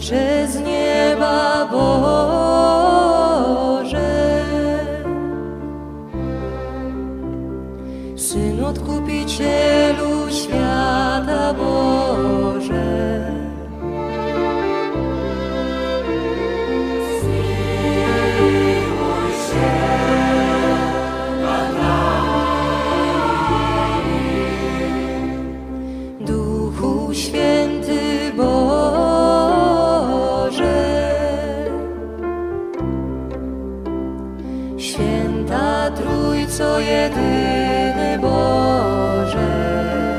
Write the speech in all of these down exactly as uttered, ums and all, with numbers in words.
Ojcze z nieba Boże, Syn Odkupicielu świata Boże, zmiłuj się nad nami. Duchu Święty Boże, Święta Trójco jedyny Boże,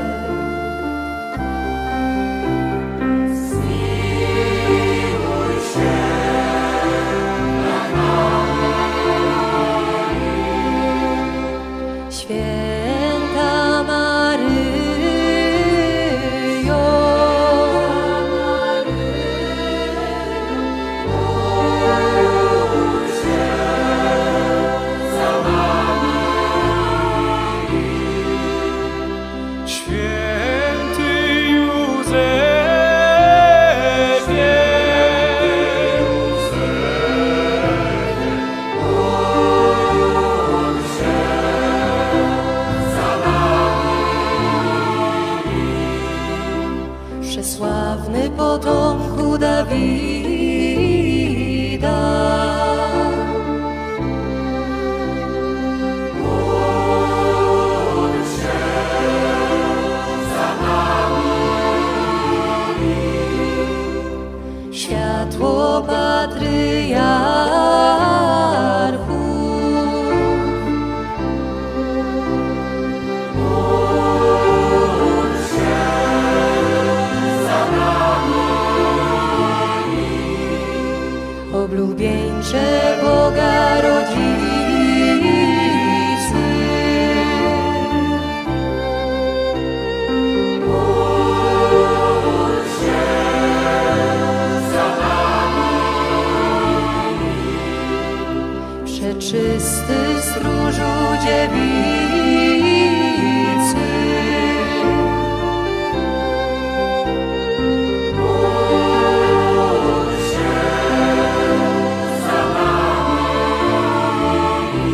zmiłuj się nad nami. Święta Maryjo, módl się za nami. Święty Józefie, Módl się za nami. Przesławny potomku Dawida, módl się za nami. Światło patriarchów, módl się za nami. Oblubieńcze Boga rodzicy, módl się za nami. Przeczysty stróżu dziewicy, módl się za nami.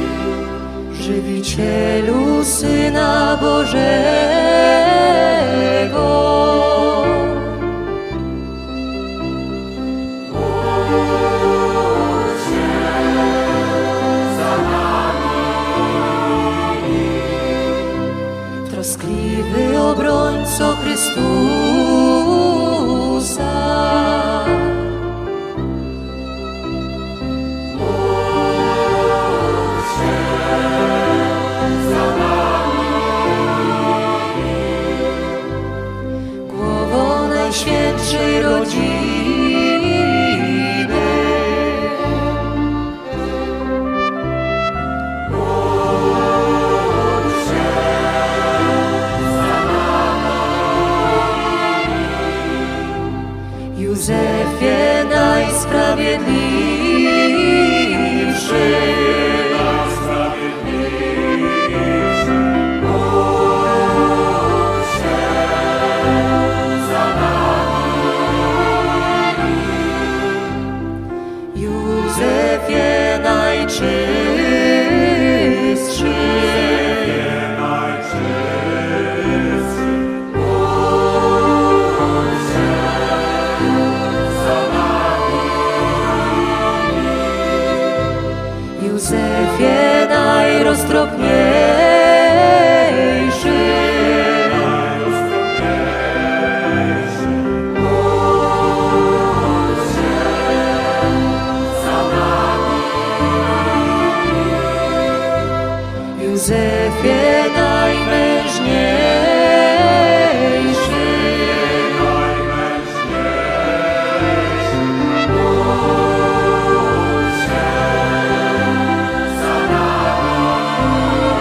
Żywicielu Syna Bożego, módl się za nami. Troskliwy obrońco Chrystusa, módl się za nami. Głowo Najświętszej Rodziny, módl się za nami. Józefie najsprawiedliwszy, módl się za nami. Józefie najczystszy, módl się za nami. Józefie najroztropniejszy, módl się za nami. Józefie najmężniejszy, módl się za nami.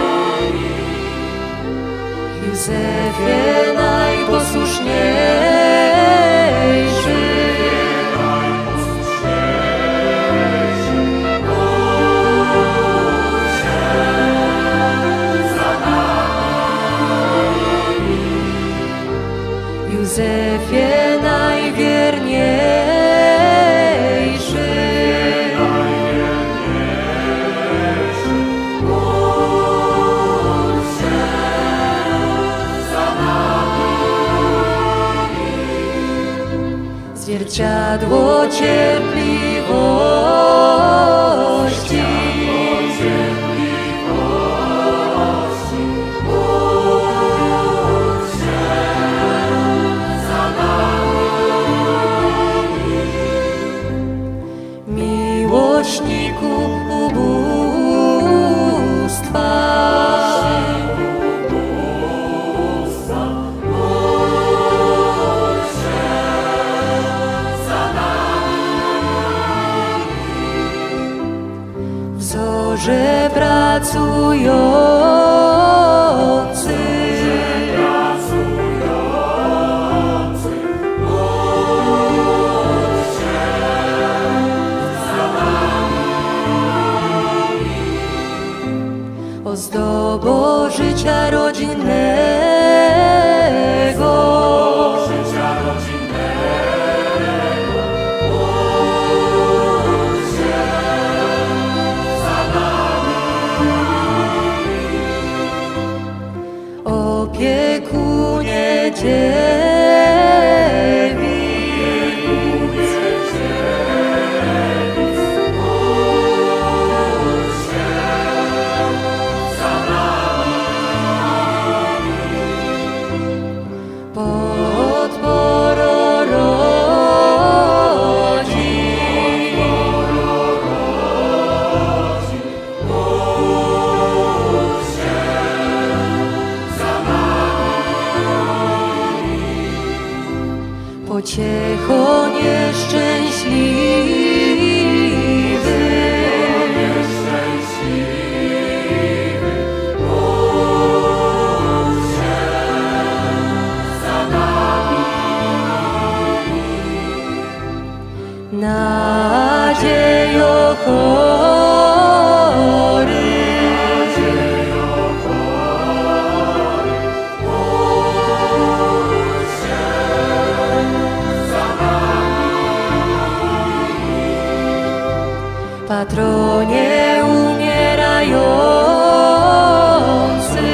Siadło cierpliwości, miłośniku ubóstwa. Wzorze pracujący, ozdobo życia rodzinnego, opiekunie dziewic, podporo rodzin, pociecho nieszczęśliwy, nadziejo chory, patronie umierający,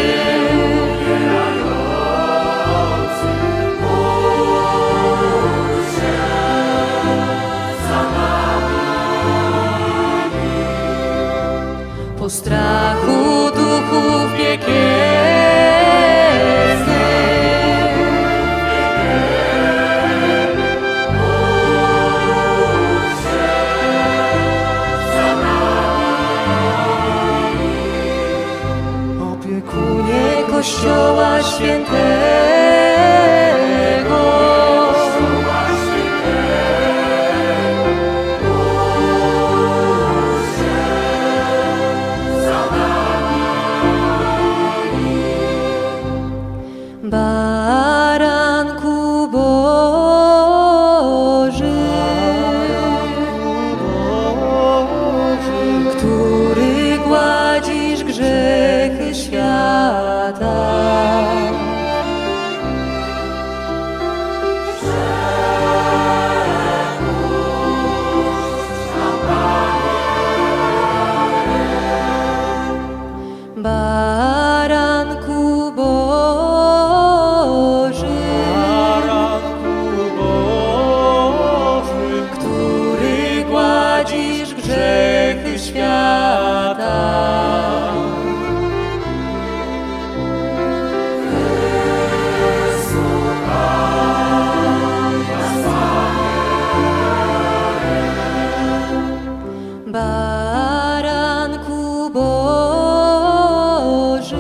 po strachu duchów piekielnych, opiekunie Kościoła Świętego, Baranku Boży, który gładzisz grzechy świata. Baranku Boży, który gładzisz grzechy świata. Baranku Boży,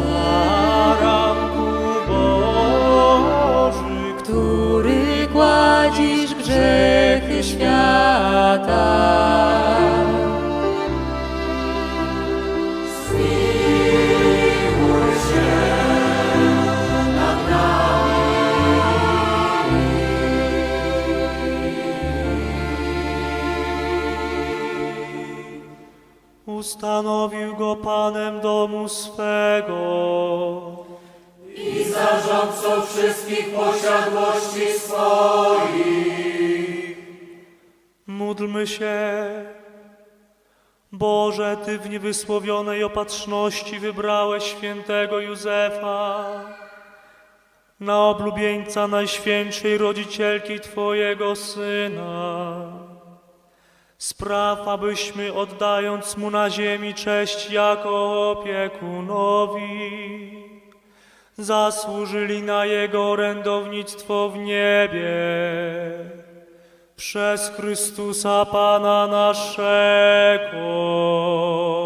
który gładzisz grzechy świata. Zmiłuj się nad nami. Ustanowił go Panem domu swego I zarządcą wszystkich posiadłości swoich. Módlmy się. Boże, Ty w niewysłowionej opatrzności wybrałeś świętego Józefa, na oblubieńca Najświętszej Rodzicielki Twojego Syna. Spraw, abyśmy oddając Mu na ziemi cześć jako opiekunowi, zasłużyli na Jego orędownictwo w niebie. Przez Chrystusa Pana naszego.